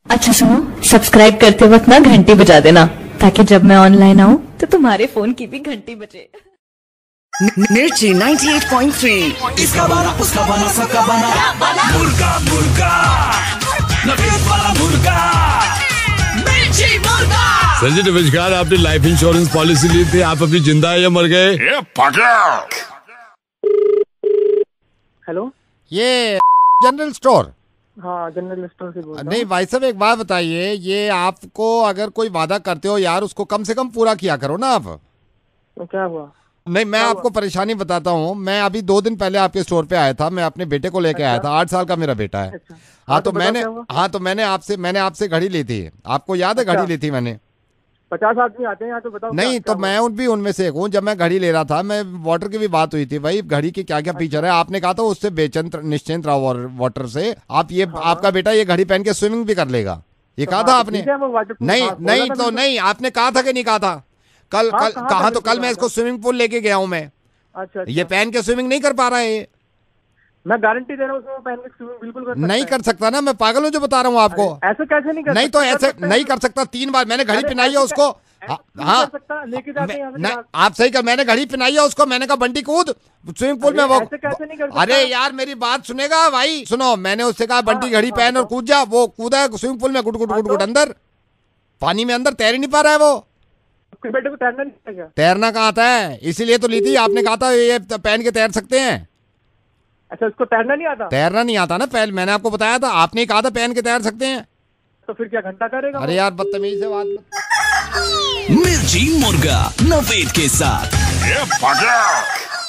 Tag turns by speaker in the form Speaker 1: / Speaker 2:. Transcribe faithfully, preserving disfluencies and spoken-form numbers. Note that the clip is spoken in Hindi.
Speaker 1: अच्छा सुनो, सब्सक्राइब करते वक्त ना घंटी बजा देना, ताकि जब मैं ऑनलाइन आऊँ तो तुम्हारे फोन की भी घंटी बजे।
Speaker 2: मिर्ची नाइन्टी एट पॉइंट थ्री।
Speaker 3: इसका बना उसका बना सबका बना मुर्गा मुर्गा नफीस वाला मुर्गा मिर्ची मुर्गा।
Speaker 4: सर जी नमस्कार, आपने लाइफ इंश्योरेंस पॉलिसी ली थी, आप अभी जिंदा है या मर गए?
Speaker 5: हेलो,
Speaker 6: ये जनरल स्टोर?
Speaker 5: हाँ जनरल स्टोर से बोल रहा हूँ।
Speaker 6: नहीं भाई साहब, एक बात बताइए, ये आपको अगर कोई वादा करते हो यार, उसको कम से कम पूरा किया करो ना आप।
Speaker 5: तो क्या हुआ?
Speaker 6: नहीं, मैं आपको परेशानी बताता हूँ। मैं अभी दो दिन पहले आपके स्टोर पे आया था, मैं अपने बेटे को लेके आया था, आठ साल का मेरा बेटा है।
Speaker 5: अच्छा।
Speaker 6: हाँ तो मैंने हाँ तो मैंने आपसे मैंने आपसे घड़ी ली थी, आपको याद है? घड़ी ली थी मैंने।
Speaker 5: पचास आदमी आते हैं यहाँ, तो बताओ।
Speaker 6: नहीं तो मैं उन भी उनमें से एक हूँ। जब मैं घड़ी ले रहा था, मैं वाटर की भी बात हुई थी भाई, घड़ी के क्या क्या फीचर है, आपने कहा था उससे बेचैन निश्चिंत रहो वाटर से। आप ये आपका बेटा ये घड़ी पहन के स्विमिंग भी कर लेगा, ये कहा था आपने? नहीं नहीं तो नहीं, आपने कहा था कि नहीं कहा था? कल कल कहा तो कल मैं इसको स्विमिंग पूल लेके गया हूँ मैं।
Speaker 5: अच्छा,
Speaker 6: ये पहन के स्विमिंग नहीं कर पा रहा है।
Speaker 5: मैं गारंटी दे रहा हूँ उसमें पहन के स्विमिंग बिल्कुल कर सकता
Speaker 6: नहीं कर सकता ना, मैं पागल हूँ जो बता रहा हूँ आपको।
Speaker 5: ऐसे कैसे नहीं कर
Speaker 6: नहीं तो ऐसे नहीं कर सकता। तीन बार मैंने घड़ी पहनाई है उसको। हाँ
Speaker 5: लेके जाते हैं
Speaker 6: आप सही कर, मैंने घड़ी पहनाई है उसको, मैंने कहा बंटी कूद स्विमिंग पूल में। वो अरे यार मेरी बात सुनेगा भाई, सुनो, मैंने उससे कहा बंटी घड़ी पहन और कूद जा, वो कूदा स्विमिंग पूल में, गुट गुट गुट गुट अंदर पानी में, अंदर तैर ही नहीं पा रहा है वो।
Speaker 5: बेटे को तैरना नहीं आता?
Speaker 6: तैरना कहाँ आता है, इसीलिए तो ली थी। आपने कहा था ये पहन के तैर सकते हैं।
Speaker 5: अच्छा, उसको तैरना नहीं आता?
Speaker 6: तैरना नहीं आता ना, पहले मैंने आपको बताया था, आपने कहा था पहन के तैर सकते हैं।
Speaker 5: तो फिर क्या घंटा करेगा?
Speaker 6: अरे यार बदतमीज से बात।
Speaker 3: मिर्ची मुर्गा नवेद के साथ।